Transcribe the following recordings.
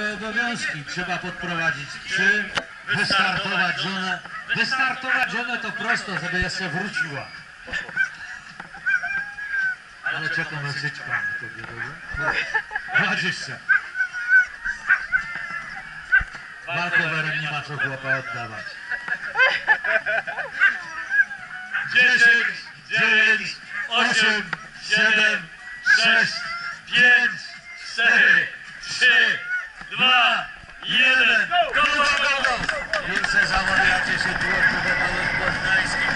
nowe obowiązki. Trzeba podprowadzić 3, wystartować żonę. Wystartować żonę to prosto, żeby jeszcze wróciła. Ale czeka muzyczka na tobie, dobra? 20. Walkowerem nie ma co chłopa oddawać. 10, 9, 8, 7, 6, 5, 4, 3, 2, 1. Go, go, go! Pierwsze zawodiacie się tłoczą we Małym Poznańskim.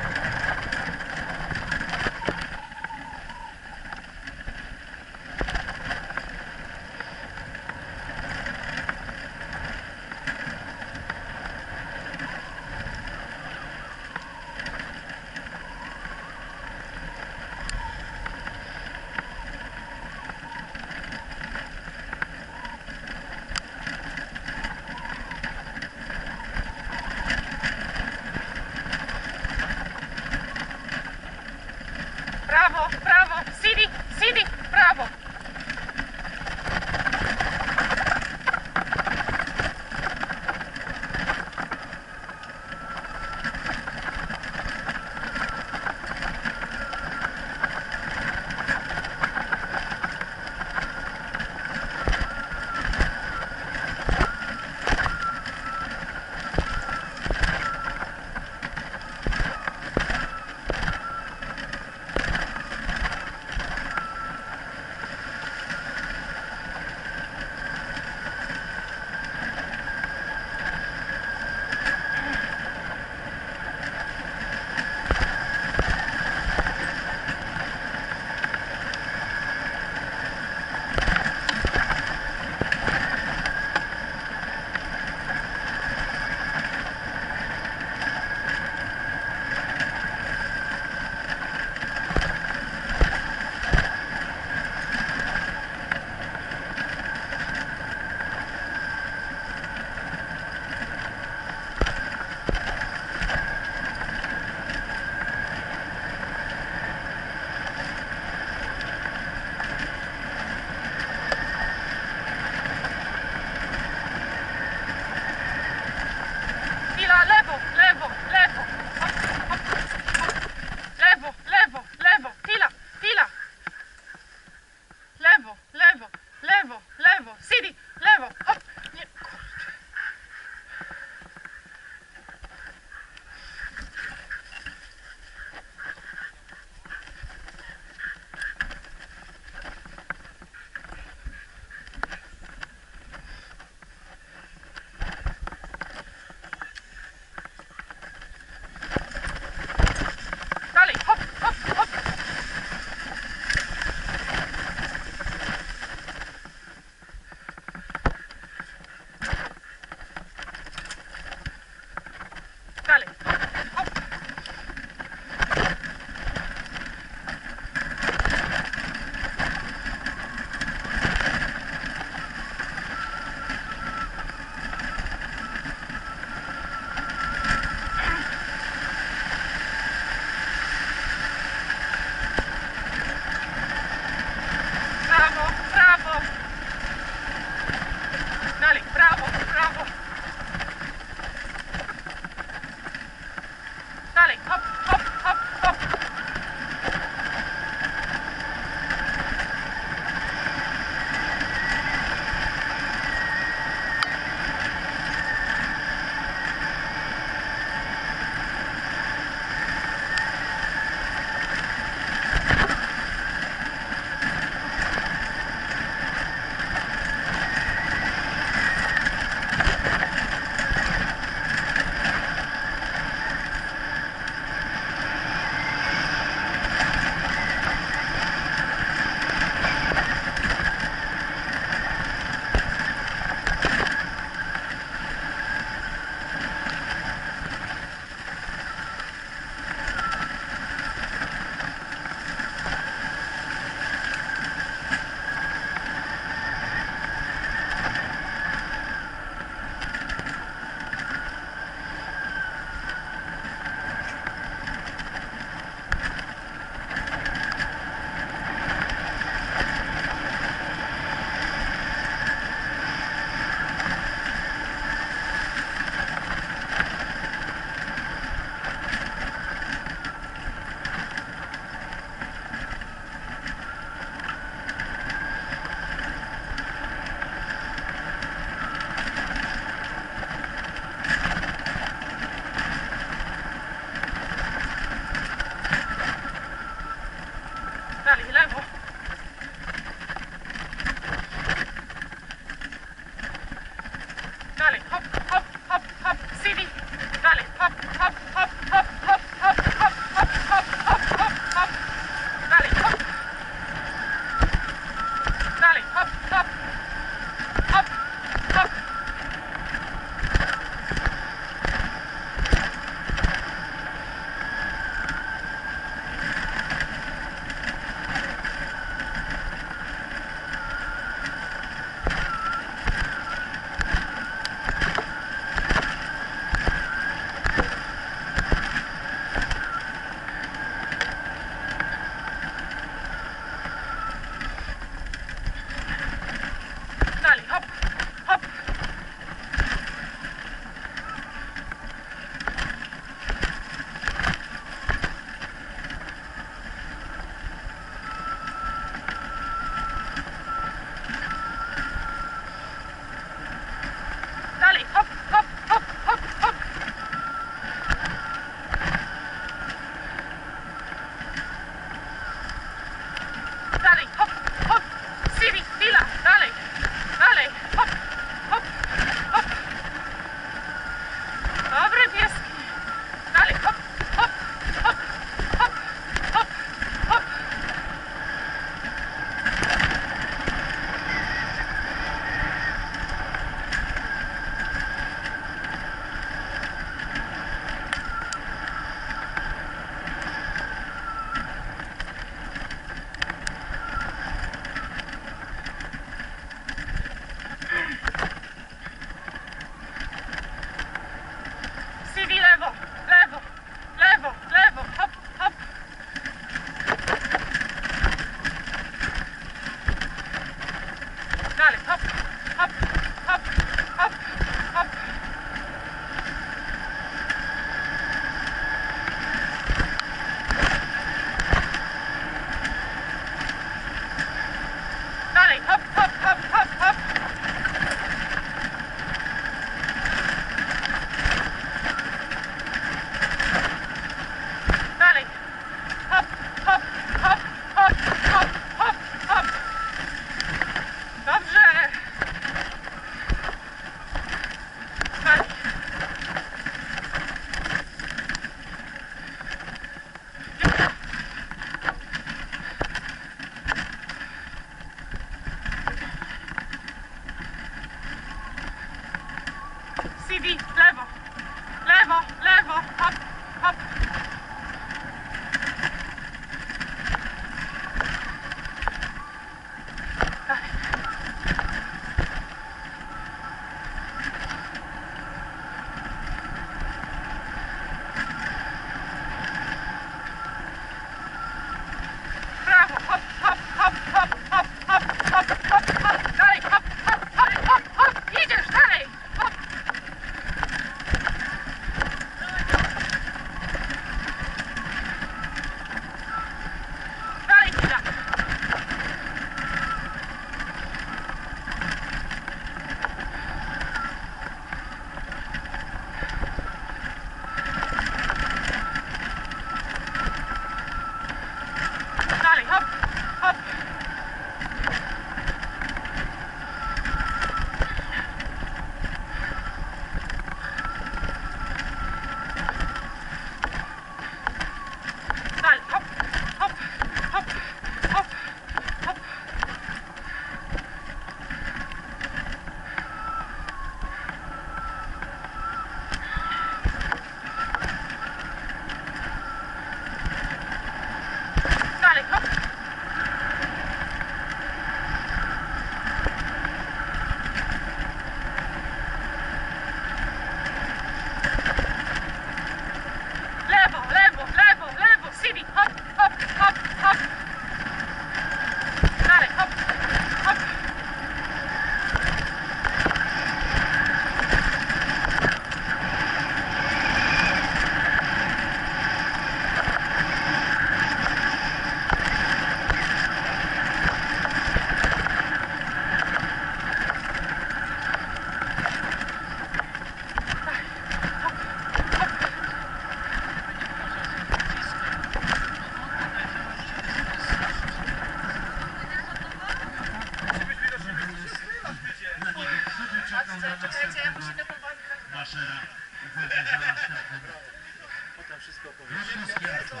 sponsora. Uważaj za następnym. Bratkowski Artur.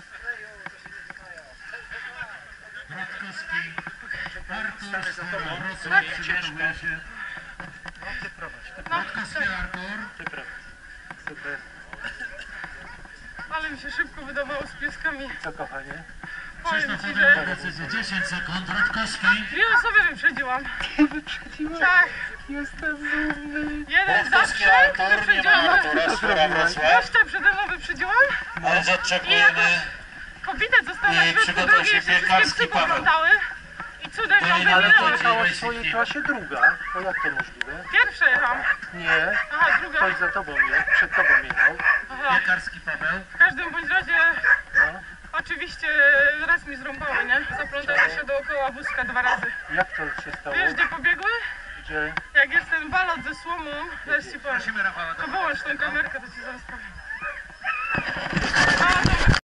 Bratkowski Artur z Wrocław przygotowuje się. Bratkowski Artur. Super. Ale mi się szybko wydawało z pieskami. Co kochanie? Powiem Krzysztof ci, że podejmuje decyzję. 10 sekund. Bratkowski. dwie osoby wyprzedziłam. Wyprzedziłem. Tak, Jestem dumny. jeden Bratkowski zawsze Artur, nie ma wyprzedziłam. amatora, Sfera Wrocław. Gościa przede mną wyprzedziłam. Więc oczekujemy. Kobietę została na I środku przygotuj drogi, się jeszcze wszystkie piekarski psy Paweł. poglądały. I cudem ją Ale Ale wyminęły. to jechała w swojej klasie druga. To jak to możliwe? Pierwsza jechałam. Nie. Aha, druga. Ktoś za tobą jechał, przed tobą jechał. Aha. Piekarski Paweł. W każdym bądź razie No. oczywiście raz mi zrąbały, nie? Zaplątały się dookoła wózka 2 razy. Jak to się stało? Wiesz, gdzie pobiegły? Gdzie? Jak jest ten balot ze słomą, zaraz ci powiem. Prosimy Rafała. To wyłącz tą kamerkę, to ci zaraz powiem.